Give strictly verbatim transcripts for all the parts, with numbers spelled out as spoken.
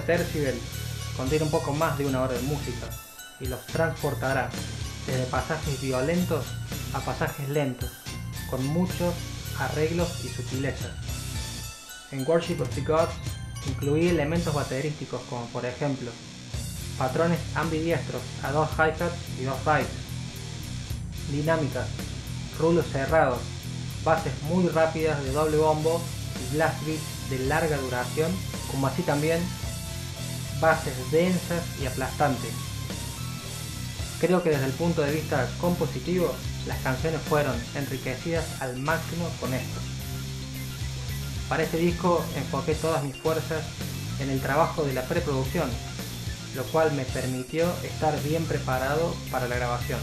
Tercibel contiene un poco más de una hora de música y los transportará desde pasajes violentos a pasajes lentos, con muchos arreglos y sutilezas. En Worship of the Gods incluí elementos baterísticos como por ejemplo patrones ambidiestros a dos hi-hats y dos rides, dinámicas, rulos cerrados, bases muy rápidas de doble bombo y blast beats de larga duración, como así también bases densas y aplastantes. Creo que desde el punto de vista compositivo, las canciones fueron enriquecidas al máximo con esto. Para este disco enfoqué todas mis fuerzas en el trabajo de la preproducción, lo cual me permitió estar bien preparado para la grabación.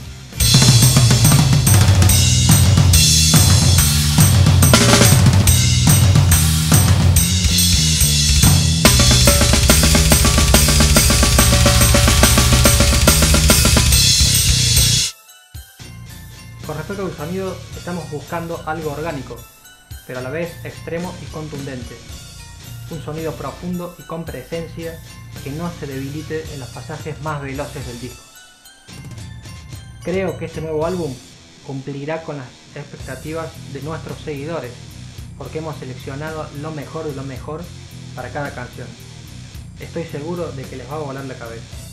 Con respecto al sonido, estamos buscando algo orgánico, pero a la vez extremo y contundente. Un sonido profundo y con presencia que no se debilite en los pasajes más veloces del disco. Creo que este nuevo álbum cumplirá con las expectativas de nuestros seguidores, porque hemos seleccionado lo mejor de lo mejor para cada canción. Estoy seguro de que les va a volar la cabeza.